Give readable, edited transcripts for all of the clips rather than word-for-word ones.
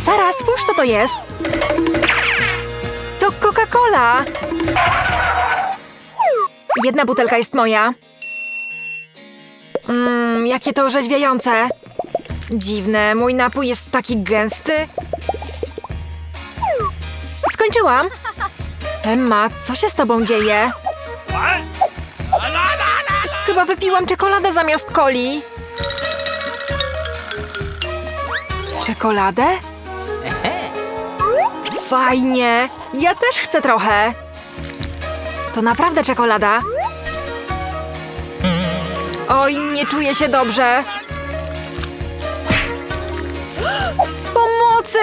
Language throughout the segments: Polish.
Sara, spójrz, co to jest. To Coca-Cola. Jedna butelka jest moja. Jakie to orzeźwiające. Dziwne, mój napój jest taki gęsty. Skończyłam. Emma, co się z tobą dzieje? Chyba wypiłam czekoladę zamiast coli. Czekoladę? Fajnie! Ja też chcę trochę. To naprawdę czekolada. Oj, nie czuję się dobrze. Pomocy!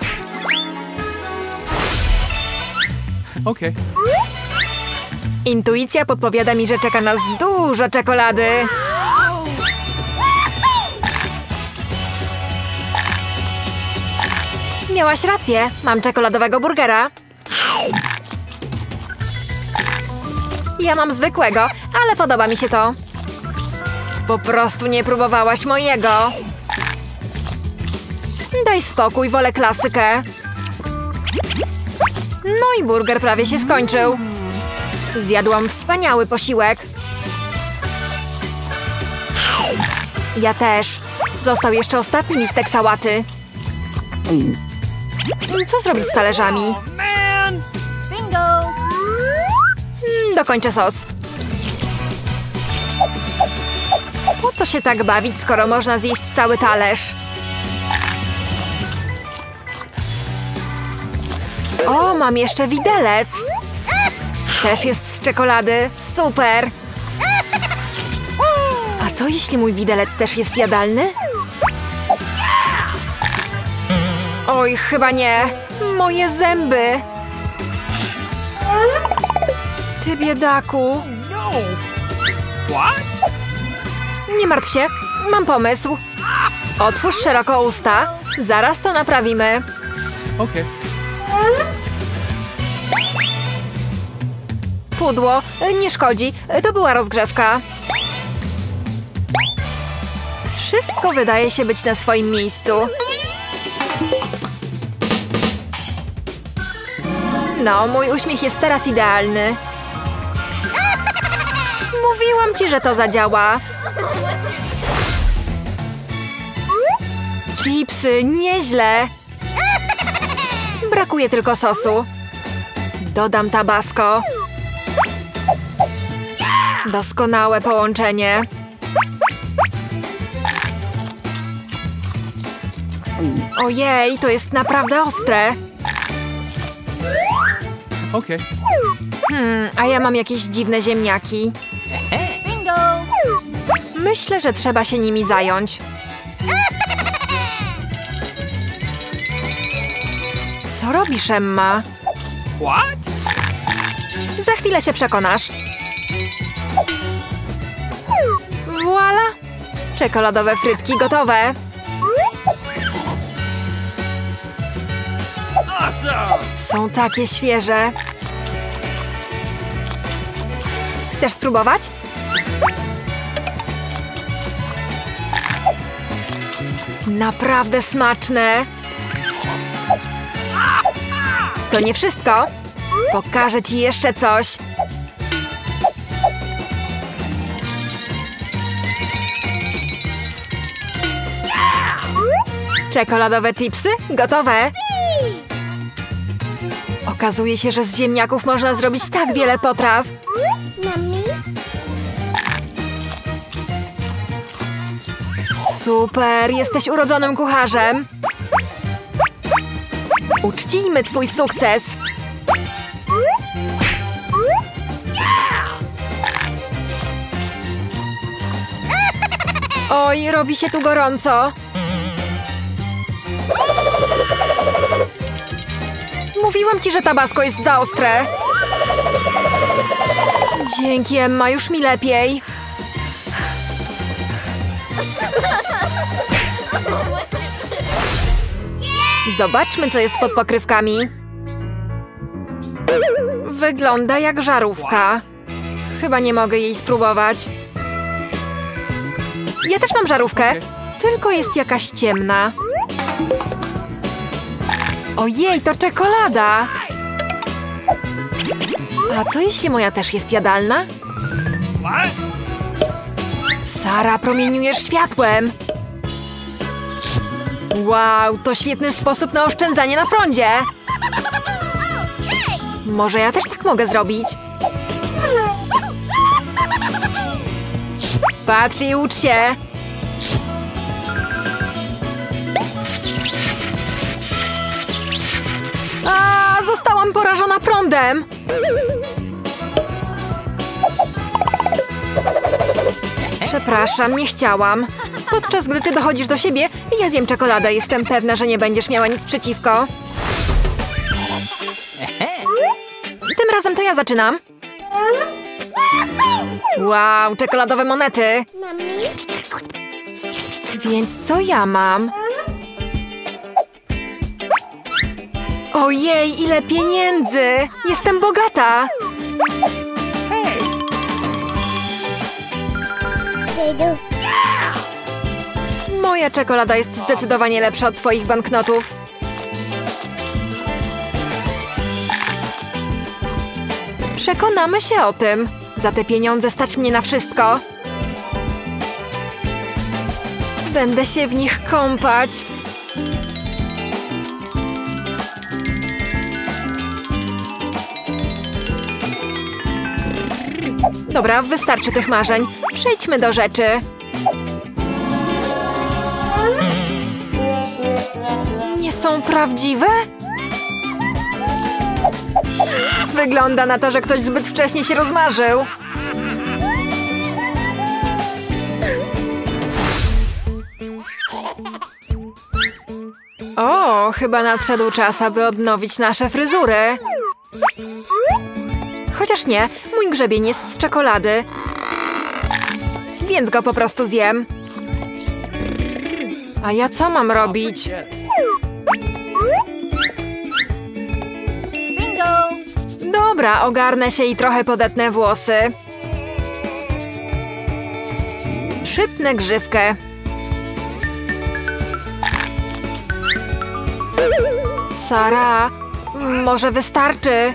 Okej. Intuicja podpowiada mi, że czeka nas dużo czekolady. Miałaś rację, mam czekoladowego burgera. Ja mam zwykłego, ale podoba mi się to. Po prostu nie próbowałaś mojego. Daj spokój, wolę klasykę. No i burger prawie się skończył. Zjadłam wspaniały posiłek. Ja też. Został jeszcze ostatni listek sałaty. Co zrobić z talerzami? Bingo! Dokończę sos. Po co się tak bawić, skoro można zjeść cały talerz? O, mam jeszcze widelec. Też jest z czekolady. Super! A co jeśli mój widelec też jest jadalny? Oj, chyba nie. Moje zęby. Ty biedaku. Nie martw się, mam pomysł. Otwórz szeroko usta. Zaraz to naprawimy. Okej. Pudło, nie szkodzi. To była rozgrzewka. Wszystko wydaje się być na swoim miejscu. No, mój uśmiech jest teraz idealny. Mówiłam ci, że to zadziała. Chipsy, nieźle. Brakuje tylko sosu. Dodam tabasco. Doskonałe połączenie. Ojej, to jest naprawdę ostre. Okej. A ja mam jakieś dziwne ziemniaki. Bingo! Myślę, że trzeba się nimi zająć. Co robisz, Emma? What? Za chwilę się przekonasz. Voila! Czekoladowe frytki gotowe. Awesome! Są takie świeże. Chcesz spróbować? Naprawdę smaczne. To nie wszystko. Pokażę ci jeszcze coś. Czekoladowe chipsy gotowe. Okazuje się, że z ziemniaków można zrobić tak wiele potraw. Mami? Super, jesteś urodzonym kucharzem. Uczcijmy twój sukces. Oj, robi się tu gorąco. Mówiłam ci, że tabasco jest za ostre. Dzięki, Emma, już mi lepiej. Zobaczmy, co jest pod pokrywkami. Wygląda jak żarówka. Chyba nie mogę jej spróbować. Ja też mam żarówkę, tylko jest jakaś ciemna. Ojej, to czekolada! A co jeśli moja też jest jadalna? What? Sara, promieniujesz światłem! Wow, to świetny sposób na oszczędzanie na prądzie! Może ja też tak mogę zrobić? Patrz i ucz się! A, zostałam porażona prądem! Przepraszam, nie chciałam. Podczas gdy ty dochodzisz do siebie, ja zjem czekoladę. Jestem pewna, że nie będziesz miała nic przeciwko. Tym razem to ja zaczynam. Wow, czekoladowe monety. Więc co ja mam? Ojej, ile pieniędzy! Jestem bogata! Moja czekolada jest zdecydowanie lepsza od twoich banknotów. Przekonamy się o tym. Za te pieniądze stać mnie na wszystko. Będę się w nich kąpać. Dobra, wystarczy tych marzeń. Przejdźmy do rzeczy. Nie są prawdziwe? Wygląda na to, że ktoś zbyt wcześnie się rozmarzył. O, chyba nadszedł czas, aby odnowić nasze fryzury. Chociaż nie, mój grzebień jest z czekolady. Więc go po prostu zjem. A ja co mam robić? Bingo! Dobra, ogarnę się i trochę podetnę włosy. Przytnę grzywkę. Sara, może wystarczy?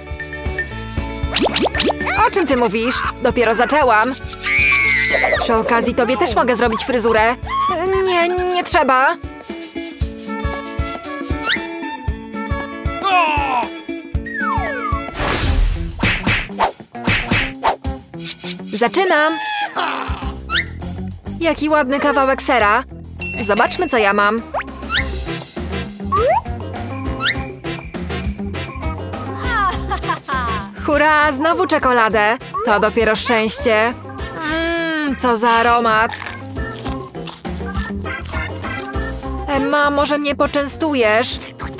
O czym ty mówisz? Dopiero zaczęłam. Przy okazji tobie też mogę zrobić fryzurę. Nie, nie trzeba. Oh! Zaczynam. Jaki ładny kawałek sera. Zobaczmy, co ja mam. Hurra, znowu czekoladę. To dopiero szczęście. Co za aromat. Emma, może mnie poczęstujesz?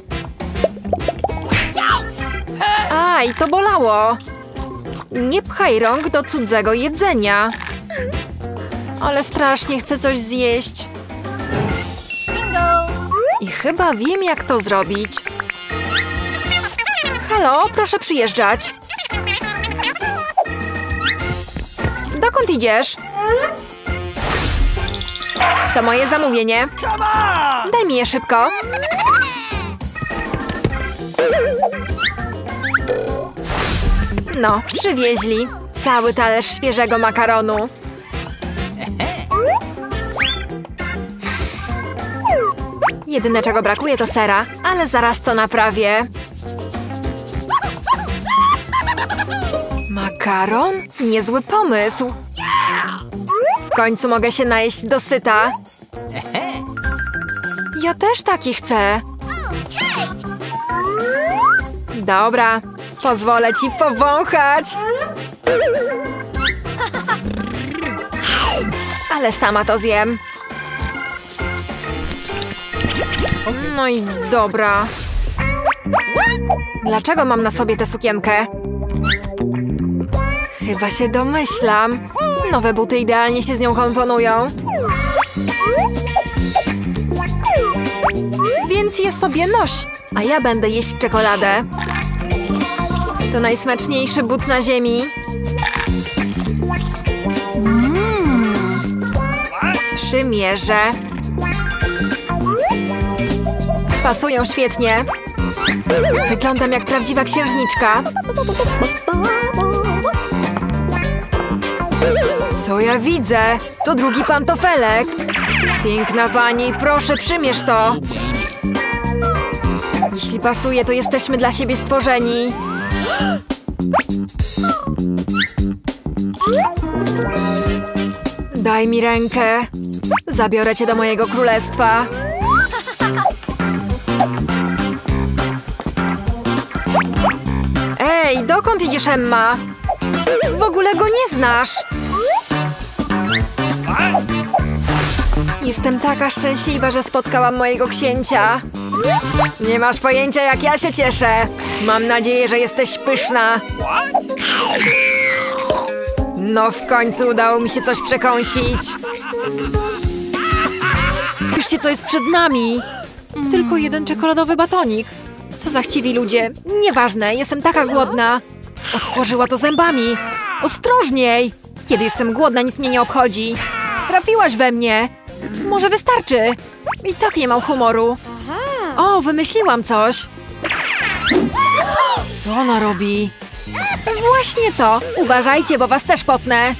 Aj, to bolało. Nie pchaj rąk do cudzego jedzenia. Ale strasznie chcę coś zjeść. Bingo! I chyba wiem, jak to zrobić. Halo, proszę przyjeżdżać. Dokąd idziesz? To moje zamówienie. Daj mi je szybko. No, przywieźli. Cały talerz świeżego makaronu. Jedyne, czego brakuje, to sera, ale zaraz to naprawię. Makaron? Niezły pomysł. W końcu mogę się najeść dosyta. Ja też taki chcę. Dobra, pozwolę ci powąchać. Ale sama to zjem. No i dobra. Dlaczego mam na sobie tę sukienkę? Chyba się domyślam. Nowe buty idealnie się z nią komponują. Więc je sobie noś, a ja będę jeść czekoladę. To najsmaczniejszy but na ziemi. Przymierzę. Pasują świetnie. Wyglądam jak prawdziwa księżniczka. Co ja widzę? To drugi pantofelek. Piękna pani, proszę przymierz to. Jeśli pasuje, to jesteśmy dla siebie stworzeni. Daj mi rękę. Zabiorę cię do mojego królestwa. Ej, dokąd idziesz, Emma? W ogóle go nie znasz. Jestem taka szczęśliwa, że spotkałam mojego księcia. Nie masz pojęcia, jak ja się cieszę. Mam nadzieję, że jesteś pyszna. No w końcu udało mi się coś przekąsić. Spójrzcie, co jest przed nami. Tylko jeden czekoladowy batonik. Co za chciwi ludzie. Nieważne, jestem taka głodna. Otworzyła to zębami. Ostrożniej. Kiedy jestem głodna, nic mnie nie obchodzi. Trafiłaś we mnie. Może wystarczy. I tak nie mam humoru. O, wymyśliłam coś. Co ona robi? Właśnie to. Uważajcie, bo was też potnę.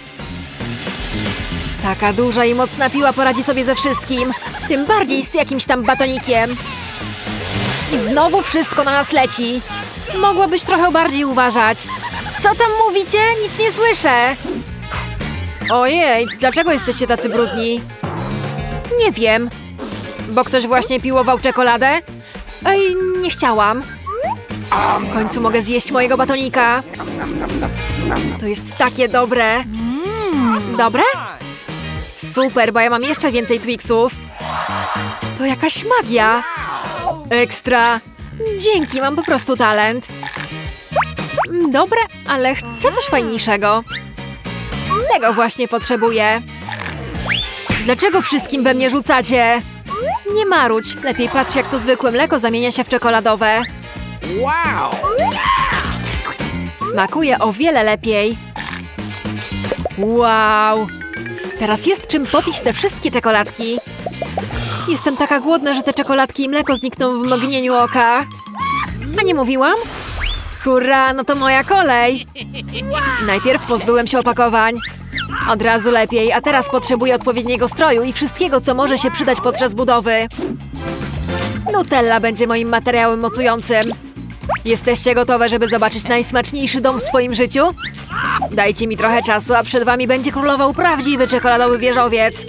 Taka duża i mocna piła poradzi sobie ze wszystkim. Tym bardziej z jakimś tam batonikiem. I znowu wszystko na nas leci. Mogłabyś trochę bardziej uważać. Co tam mówicie? Nic nie słyszę. Ojej, dlaczego jesteście tacy brudni? Nie wiem. Bo ktoś właśnie piłował czekoladę? Ej, nie chciałam. W końcu mogę zjeść mojego batonika. To jest takie dobre. Dobre? Super, bo ja mam jeszcze więcej Twixów. To jakaś magia. Ekstra. Dzięki, mam po prostu talent. Dobre, ale chcę coś fajniejszego. Tego właśnie potrzebuję. Dlaczego wszystkim we mnie rzucacie? Nie marudź. Lepiej patrz, jak to zwykłe mleko zamienia się w czekoladowe. Wow! Smakuje o wiele lepiej. Wow! Teraz jest czym popić te wszystkie czekoladki. Jestem taka głodna, że te czekoladki i mleko znikną w mgnieniu oka. A nie mówiłam? Hurra, no to moja kolej. Najpierw pozbyłem się opakowań. Od razu lepiej, a teraz potrzebuję odpowiedniego stroju i wszystkiego, co może się przydać podczas budowy. Nutella będzie moim materiałem mocującym. Jesteście gotowe, żeby zobaczyć najsmaczniejszy dom w swoim życiu? Dajcie mi trochę czasu, a przed wami będzie królował prawdziwy czekoladowy wieżowiec.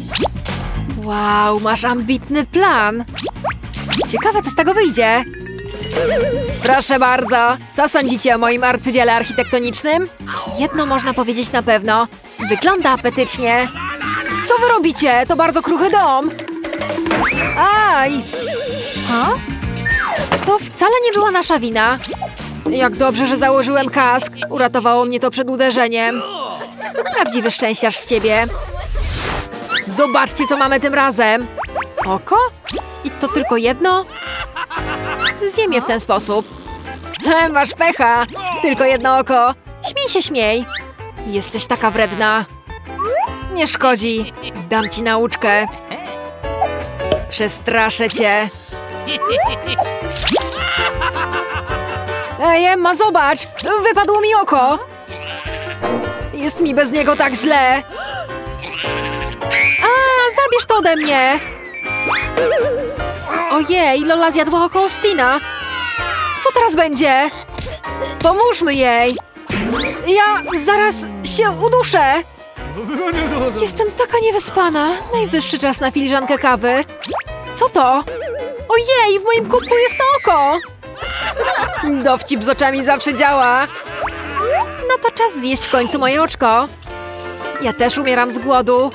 Wow, masz ambitny plan. Ciekawe, co z tego wyjdzie. Proszę bardzo. Co sądzicie o moim arcydziele architektonicznym? Jedno można powiedzieć na pewno. Wygląda apetycznie. Co wy robicie? To bardzo kruchy dom. Aj! To wcale nie była nasza wina. Jak dobrze, że założyłem kask. Uratowało mnie to przed uderzeniem. Prawdziwy szczęściarz z ciebie. Zobaczcie, co mamy tym razem. Oko? I to tylko jedno? Zjem je w ten sposób. Masz pecha. Tylko jedno oko. Śmiej się, śmiej. Jesteś taka wredna. Nie szkodzi. Dam ci nauczkę. Przestraszę cię. Ej, Emma, zobacz! Wypadło mi oko! Jest mi bez niego tak źle! A, zabierz to ode mnie! Ojej, Lola zjadła oko Austina! Co teraz będzie? Pomóżmy jej! Ja zaraz się uduszę! Jestem taka niewyspana. Najwyższy czas na filiżankę kawy. Co to? Ojej, w moim kubku jest to oko! Dowcip z oczami zawsze działa. No to czas zjeść w końcu moje oczko. Ja też umieram z głodu.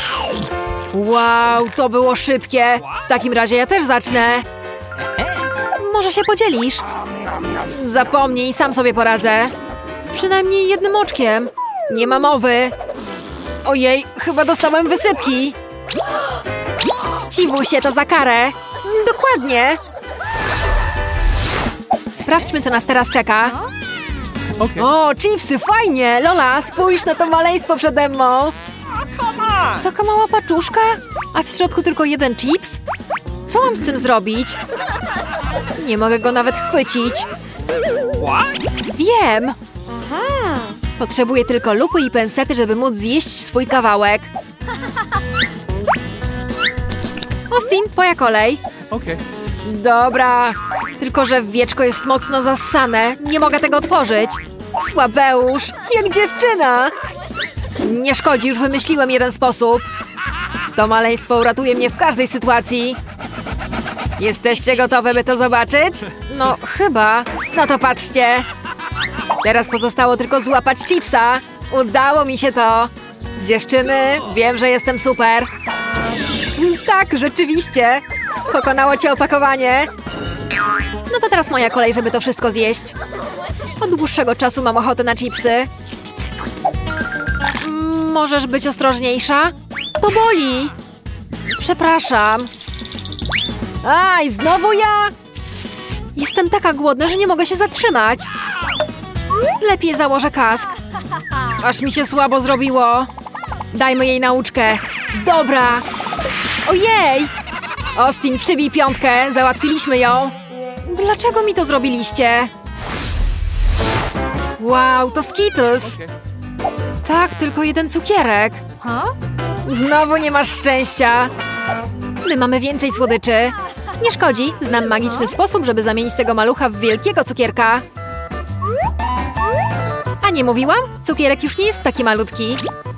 Wow, to było szybkie. W takim razie ja też zacznę. Może się podzielisz? Zapomnij, sam sobie poradzę. Przynajmniej jednym oczkiem. Nie ma mowy. Ojej, chyba dostałem wysypki. Ciwusie, to za karę. Dokładnie. Sprawdźmy, co nas teraz czeka. Okay. O, chipsy, fajnie! Lola, spójrz na to maleństwo przede mną. Taka mała paczuszka? A w środku tylko jeden chips? Co mam z tym zrobić? Nie mogę go nawet chwycić. Wiem! Potrzebuję tylko lupy i pensety, żeby móc zjeść swój kawałek. Austin, twoja kolej. Okay. Dobra. Tylko że wieczko jest mocno zassane. Nie mogę tego otworzyć. Słabeusz, jak dziewczyna. Nie szkodzi, już wymyśliłem jeden sposób. To maleństwo uratuje mnie w każdej sytuacji. Jesteście gotowe, by to zobaczyć? No, chyba. No to patrzcie. Teraz pozostało tylko złapać chipsa. Udało mi się to. Dziewczyny, wiem, że jestem super. Tak, rzeczywiście. Pokonało cię opakowanie. No to teraz moja kolej, żeby to wszystko zjeść. Od dłuższego czasu mam ochotę na chipsy. Możesz być ostrożniejsza? To boli. Przepraszam. Aj, znowu ja? Jestem taka głodna, że nie mogę się zatrzymać. Lepiej założę kask. Aż mi się słabo zrobiło. Dajmy jej nauczkę. Dobra. Ojej! Austin, przybij piątkę. Załatwiliśmy ją. Dlaczego mi to zrobiliście? Wow, to Skittles. Tak, tylko jeden cukierek. Znowu nie masz szczęścia. My mamy więcej słodyczy. Nie szkodzi, znam magiczny sposób, żeby zamienić tego malucha w wielkiego cukierka. A nie mówiłam? Cukierek już nie jest taki malutki.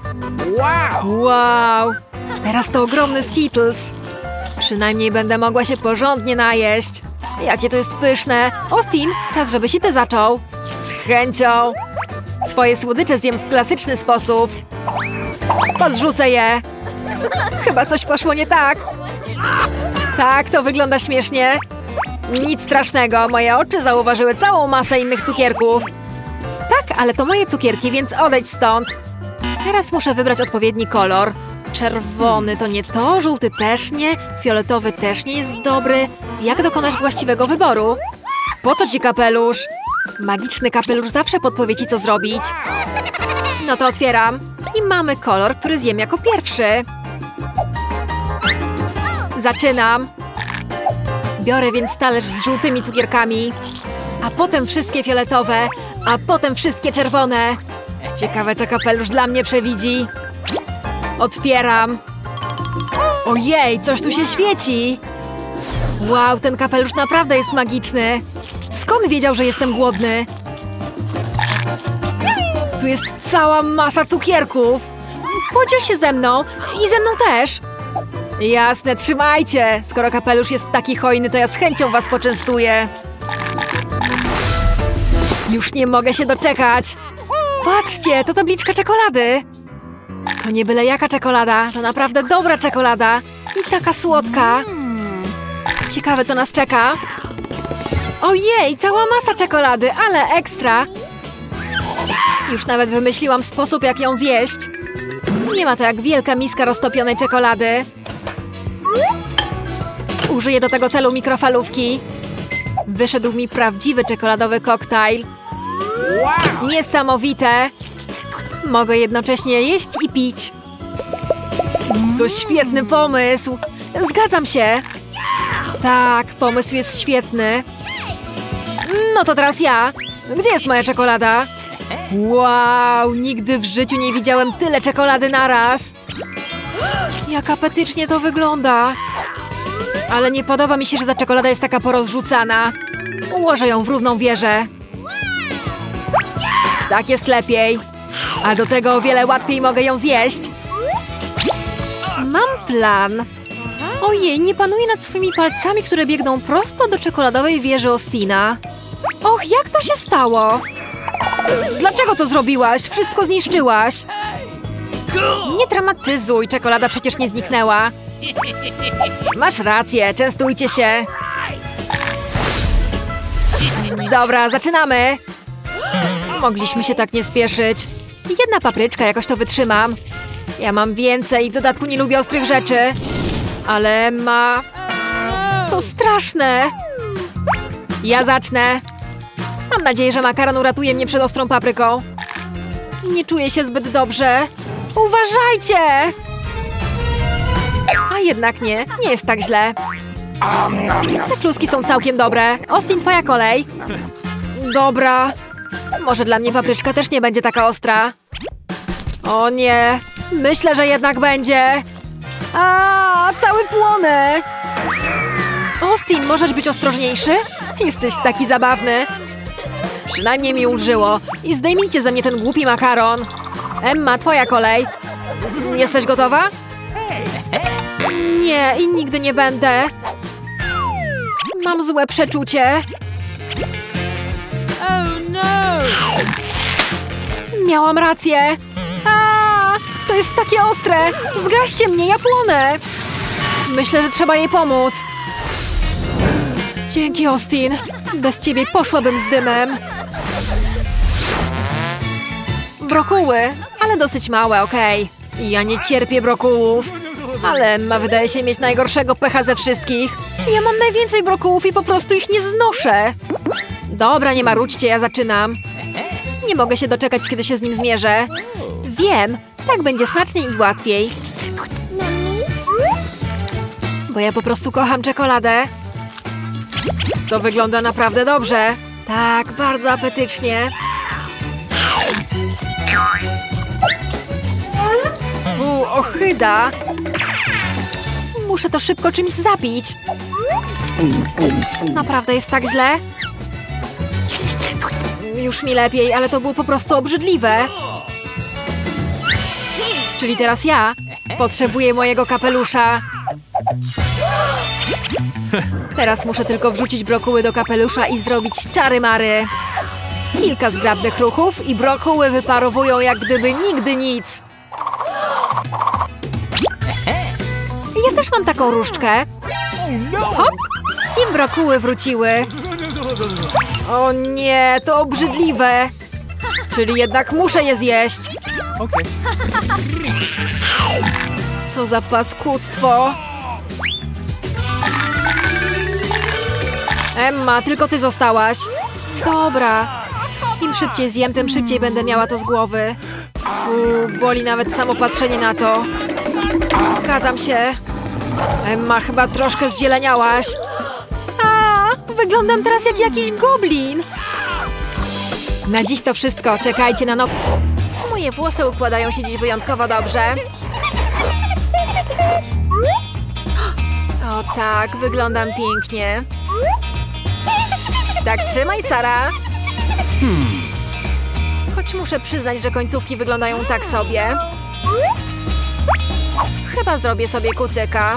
Wow! Teraz to ogromny Skittles. Przynajmniej będę mogła się porządnie najeść. Jakie to jest pyszne. Austin, czas, żebyś i ty zaczął. Z chęcią. Swoje słodycze zjem w klasyczny sposób. Podrzucę je. Chyba coś poszło nie tak. Tak, to wygląda śmiesznie. Nic strasznego, moje oczy zauważyły całą masę innych cukierków. Tak, ale to moje cukierki, więc odejdź stąd. Teraz muszę wybrać odpowiedni kolor. Czerwony to nie to, żółty też nie, fioletowy też nie jest dobry. Jak dokonasz właściwego wyboru? Po co ci kapelusz? Magiczny kapelusz zawsze podpowie ci, co zrobić. No to otwieram. I mamy kolor, który zjem jako pierwszy. Zaczynam. Biorę więc talerz z żółtymi cukierkami. A potem wszystkie fioletowe. A potem wszystkie czerwone. Ciekawe, co kapelusz dla mnie przewidzi. Otwieram. Ojej, coś tu się świeci. Wow, ten kapelusz naprawdę jest magiczny. Skąd wiedział, że jestem głodny? Tu jest cała masa cukierków. Podziel się ze mną i ze mną też. Jasne, trzymajcie. Skoro kapelusz jest taki hojny, to ja z chęcią was poczęstuję. Już nie mogę się doczekać. Patrzcie, to tabliczka czekolady. To nie byle jaka czekolada, to naprawdę dobra czekolada. I taka słodka. Ciekawe, co nas czeka. Ojej, cała masa czekolady, ale ekstra. Już nawet wymyśliłam sposób, jak ją zjeść. Nie ma to jak wielka miska roztopionej czekolady. Użyję do tego celu mikrofalówki. Wyszedł mi prawdziwy czekoladowy koktajl. Niesamowite. Mogę jednocześnie jeść i pić. To świetny pomysł. Zgadzam się. Tak, pomysł jest świetny. No to teraz ja. Gdzie jest moja czekolada? Wow, nigdy w życiu nie widziałem tyle czekolady naraz. Jak apetycznie to wygląda. Ale nie podoba mi się, że ta czekolada jest taka porozrzucana. Ułożę ją w równą wieżę. Tak jest lepiej. A do tego o wiele łatwiej mogę ją zjeść. Mam plan. Ojej, nie panuję nad swoimi palcami, które biegną prosto do czekoladowej wieży Austina. Och, jak to się stało? Dlaczego to zrobiłaś? Wszystko zniszczyłaś. Nie dramatyzuj, czekolada przecież nie zniknęła. Masz rację, częstujcie się. Dobra, zaczynamy. Mogliśmy się tak nie spieszyć. Jedna papryczka, jakoś to wytrzymam. Ja mam więcej, w dodatku nie lubię ostrych rzeczy. Ale to straszne. Ja zacznę. Mam nadzieję, że makaron uratuje mnie przed ostrą papryką. Nie czuję się zbyt dobrze. Uważajcie! A jednak nie jest tak źle. Te kluski są całkiem dobre. Austin, twoja kolej. Dobra. Może dla mnie papryczka też nie będzie taka ostra. O nie. Myślę, że jednak będzie. A, cały płonę. Austin, możesz być ostrożniejszy? Jesteś taki zabawny. Przynajmniej mi ulżyło. I zdejmijcie ze mnie ten głupi makaron. Emma, twoja kolej. Jesteś gotowa? Nie, i nigdy nie będę. Mam złe przeczucie. Oh no! Miałam rację. A, to jest takie ostre. Zgaście mnie, ja płonę. Myślę, że trzeba jej pomóc. Dzięki, Austin. Bez ciebie poszłabym z dymem. Brokuły, ale dosyć małe, okej. Ja nie cierpię brokułów. Ale Emma wydaje się mieć najgorszego pecha ze wszystkich. Ja mam najwięcej brokułów i po prostu ich nie znoszę. Dobra, nie marudźcie, ja zaczynam. Nie mogę się doczekać, kiedy się z nim zmierzę. Wiem, tak będzie smaczniej i łatwiej. Bo ja po prostu kocham czekoladę. To wygląda naprawdę dobrze. Tak, bardzo apetycznie. Ochyda. Muszę to szybko czymś zabić. Naprawdę jest tak źle? Już mi lepiej, ale to było po prostu obrzydliwe. Czyli teraz ja potrzebuję mojego kapelusza. Teraz muszę tylko wrzucić brokuły do kapelusza i zrobić czary-mary. Kilka zgrabnych ruchów i brokuły wyparowują jak gdyby nigdy nic. Ja też mam taką różdżkę. Hop! I brokuły wróciły. O nie, to obrzydliwe. Czyli jednak muszę je zjeść. Okay. Co za paskudztwo. Emma, tylko ty zostałaś. Dobra. Im szybciej zjem, tym szybciej będę miała to z głowy. Boli nawet samo patrzenie na to. Zgadzam się. Emma, chyba troszkę zzieleniałaś. A, wyglądam teraz jak jakiś goblin. Na dziś to wszystko. Czekajcie na nowe. Moje włosy układają się dziś wyjątkowo dobrze. O tak, wyglądam pięknie. Tak, trzymaj, Sara. Choć muszę przyznać, że końcówki wyglądają tak sobie. Chyba zrobię sobie kucyka.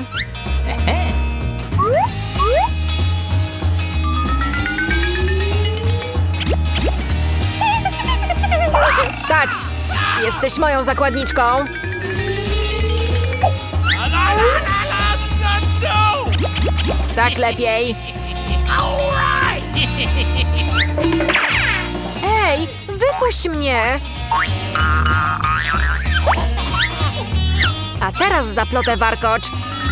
Stać! Jesteś moją zakładniczką. Tak lepiej. Ej, wypuść mnie! A teraz zaplotę warkocz.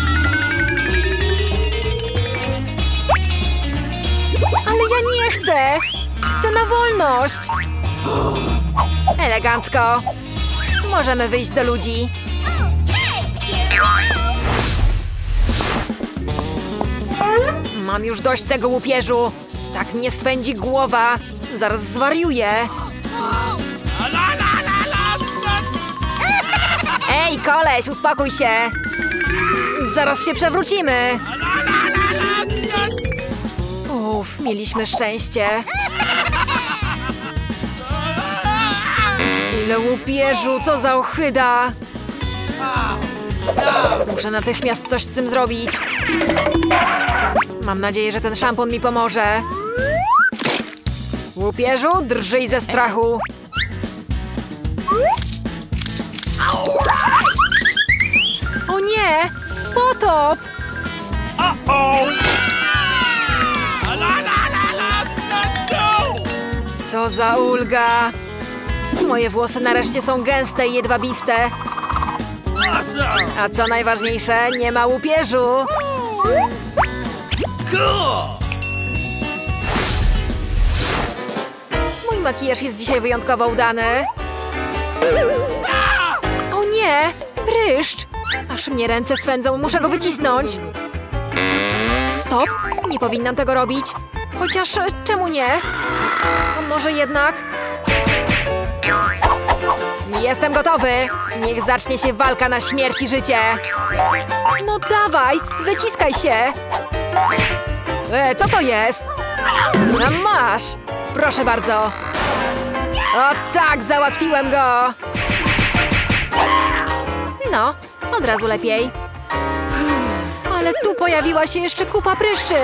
Ale ja nie chcę! Chcę na wolność! Elegancko. Możemy wyjść do ludzi. Mam już dość tego łupieżu. Tak mnie swędzi głowa. Zaraz zwariuję. Ej, koleś, uspokój się. Zaraz się przewrócimy. Uff, mieliśmy szczęście. Ile łupieżu, co za ohyda. Muszę natychmiast coś z tym zrobić. Mam nadzieję, że ten szampon mi pomoże. Łupieżu, drżyj ze strachu. O nie! Potop! Co za ulga! Moje włosy nareszcie są gęste i jedwabiste. A co najważniejsze, nie ma łupieżu. Mój makijaż jest dzisiaj wyjątkowo udany. O nie! Pryszcz! Aż mnie ręce swędzą, muszę go wycisnąć. Stop! Nie powinnam tego robić. Chociaż czemu nie? A może jednak? Jestem gotowy! Niech zacznie się walka na śmierć i życie! No dawaj! Wyciskaj się! Co to jest? No masz! Proszę bardzo! O tak! Załatwiłem go! No, od razu lepiej. Ale tu pojawiła się jeszcze kupa pryszczy!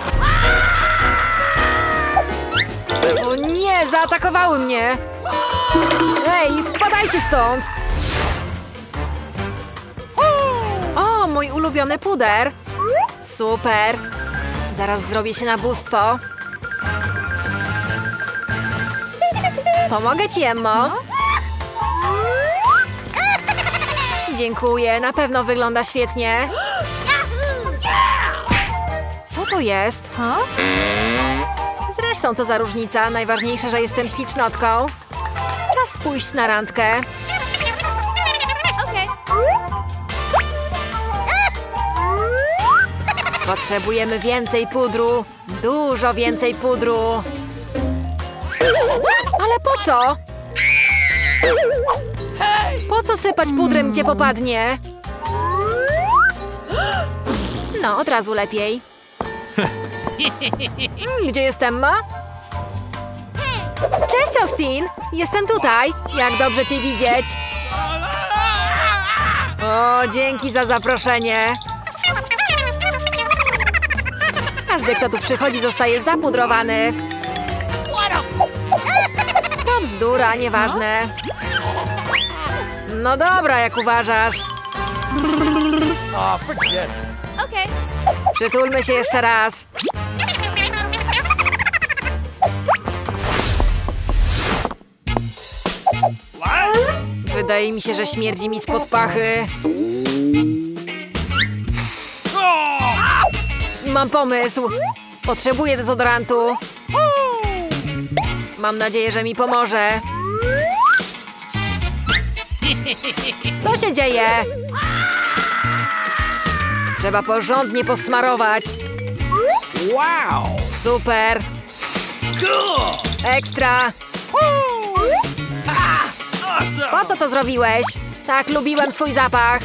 O nie! Zaatakowały mnie! Ej, spadajcie stąd! O, mój ulubiony puder! Super! Zaraz zrobię się na bóstwo. Pomogę ci, Emmo. Dziękuję, na pewno wygląda świetnie. Co to jest? Zresztą co za różnica, najważniejsze, że jestem ślicznotką. Czas pójść na randkę. Okay. Potrzebujemy więcej pudru. Dużo więcej pudru. Ale po co? Po co sypać pudrem, gdzie popadnie? No, od razu lepiej. Gdzie jest Emma? Cześć, Austin! Jestem tutaj. Jak dobrze cię widzieć. O, dzięki za zaproszenie. Każdy, kto tu przychodzi, zostaje zapudrowany. To bzdura, nieważne. No dobra, jak uważasz. Oh, forget it. Okay. Przytulmy się jeszcze raz. Wydaje mi się, że śmierdzi mi spod pachy. Mam pomysł. Potrzebuję dezodorantu. Mam nadzieję, że mi pomoże. Co się dzieje? Trzeba porządnie posmarować. Wow! Super. Cool! Ekstra. Awesome! Po co to zrobiłeś? Tak lubiłem swój zapach.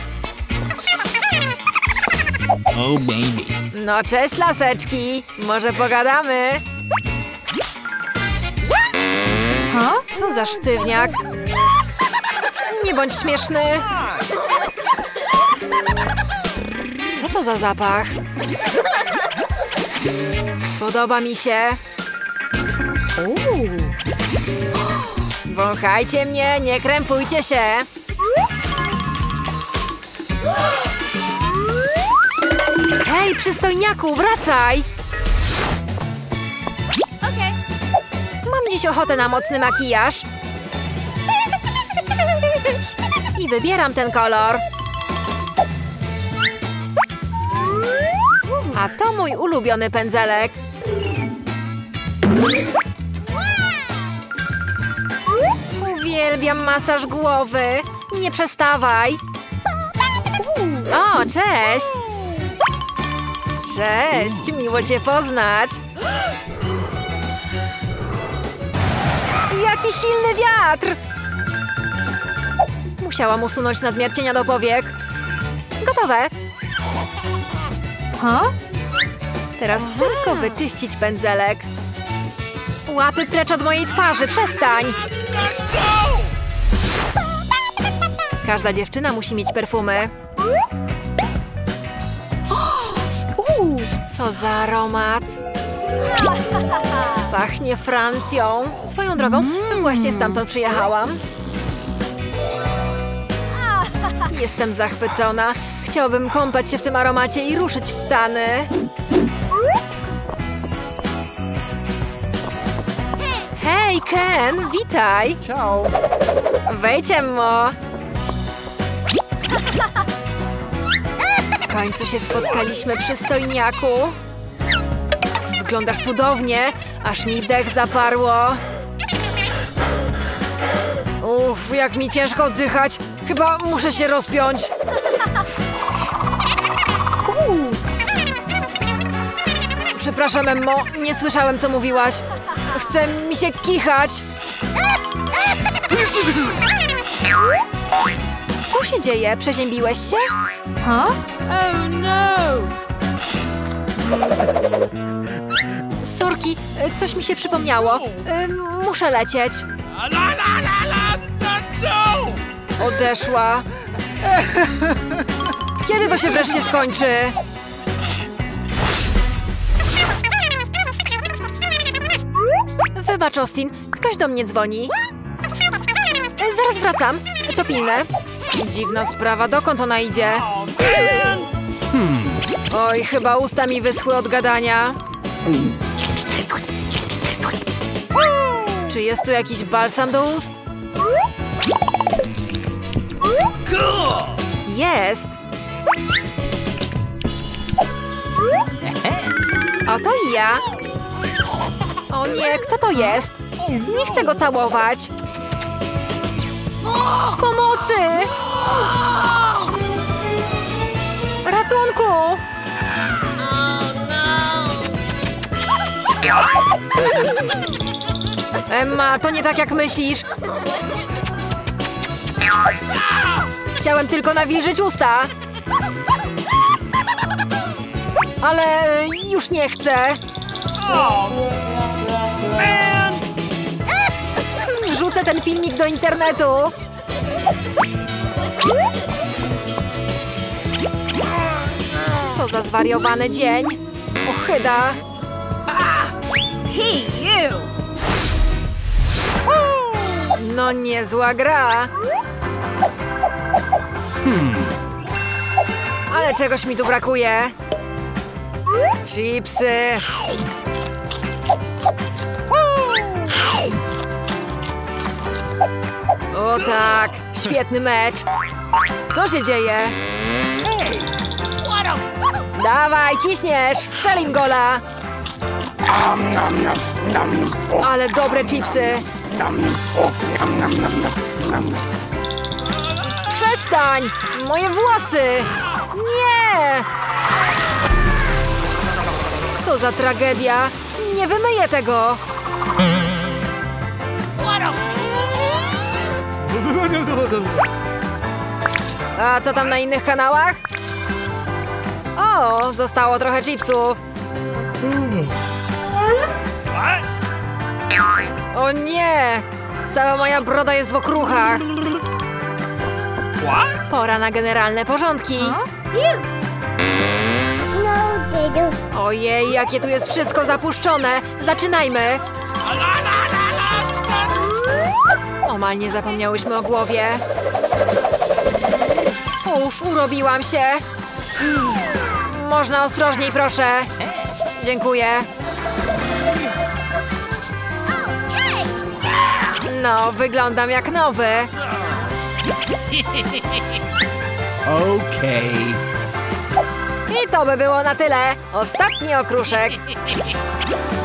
Oh, baby. No cześć, laseczki. Może pogadamy? Co za sztywniak. Nie bądź śmieszny. Co to za zapach? Podoba mi się. Wąchajcie mnie, nie krępujcie się. Hej, przystojniaku, wracaj! Okay. Mam dziś ochotę na mocny makijaż. I wybieram ten kolor. A to mój ulubiony pędzelek. Uwielbiam masaż głowy. Nie przestawaj. O, cześć. Cześć, miło cię poznać. Jaki silny wiatr! Musiałam usunąć nadmiar cienia do powiek. Gotowe. Teraz tylko wyczyścić pędzelek. Łapy precz od mojej twarzy, przestań! Każda dziewczyna musi mieć perfumy. Co za aromat! Pachnie Francją. Swoją drogą, właśnie stamtąd przyjechałam. Jestem zachwycona. Chciałabym kąpać się w tym aromacie i ruszyć w tany. Hej, Ken, witaj! Ciao. Wejdź, Emmo! W końcu się spotkaliśmy, przystojniaku. Wyglądasz cudownie, aż mi dech zaparło. Uff, jak mi ciężko oddychać. Chyba muszę się rozpiąć. Przepraszam, Emmo, nie słyszałem, co mówiłaś. Chce mi się kichać. Co się dzieje? Przeziębiłeś się? Huh? Oh no! Sorki, coś mi się przypomniało. Muszę lecieć. La la la la no! Odeszła. Kiedy to się wreszcie skończy? Wybacz, Austin, ktoś do mnie dzwoni. Zaraz wracam. To pilne. Dziwna sprawa, dokąd ona idzie? Oj, chyba usta mi wyschły od gadania. Czy jest tu jakiś balsam do ust? Cool! Jest. Oto i ja. O nie, kto to jest? Nie chcę go całować. Pomocy! Ratunku! Emma, to nie tak jak myślisz. Chciałem tylko nawilżyć usta. Ale już nie chcę. Wrzucę ten filmik do internetu. Co za zwariowany dzień. Ochyda. Hey, you! No niezła gra. Ale czegoś mi tu brakuje. Chipsy. O tak, świetny mecz. Co się dzieje? Dawaj, ciśniesz, strzel im gola. Ale dobre chipsy. Przestań! Moje włosy! Nie! Co za tragedia! Nie wymyję tego! A co tam na innych kanałach? O, zostało trochę chipsów. What? O nie! Cała moja broda jest w okruchach. What? Pora na generalne porządki. Ojej, jakie tu jest wszystko zapuszczone. Zaczynajmy. Omal nie zapomniałyśmy o głowie. Uf, urobiłam się. Można ostrożniej, proszę. Dziękuję. No, wyglądam jak nowy. Okay. I to by było na tyle. Ostatni okruszek.